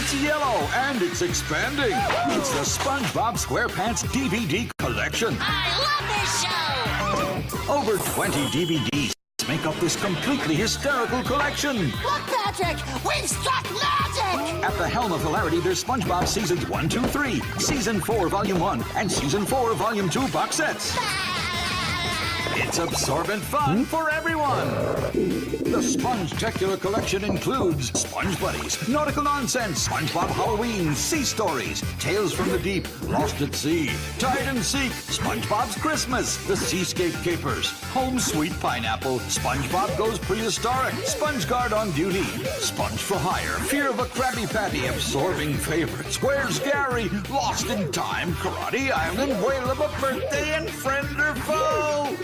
It's yellow and it's expanding. It's the SpongeBob SquarePants DVD collection. I love this show! Over 20 DVDs make up this completely hysterical collection. Look, Patrick! We've struck magic! At the helm of hilarity, there's SpongeBob Seasons 1, 2, 3, Season 4, Volume 1, and Season 4, Volume 2 box sets. It's absorbent fun for everyone. The Sponge-tacular collection includes Sponge Buddies, Nautical Nonsense, SpongeBob Halloween, Sea Stories, Tales from the Deep, Lost at Sea, Tide and Seek, SpongeBob's Christmas, The Seascape Capers, Home Sweet Pineapple, SpongeBob Goes Prehistoric, Sponge Guard on Duty, Sponge for Hire, Fear of a Krabby Patty, Absorbing Favorites, Where's Gary, Lost in Time, Karate Island, Whale of a Birthday, and Friend or Foe.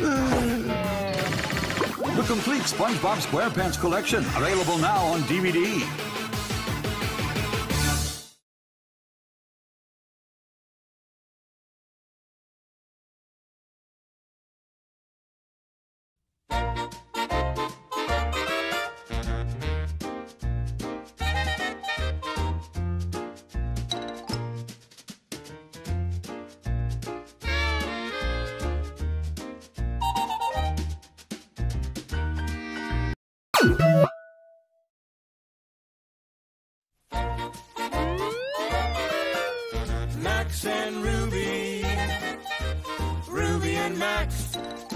The complete SpongeBob SquarePants collection, available now on DVD. Max and Ruby, Ruby and Max,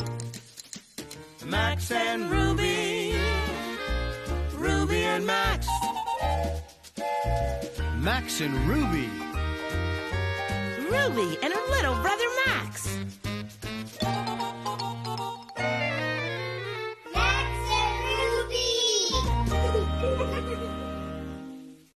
Max and Ruby, Ruby and Max, Max and Ruby. Ruby and her little brother Max.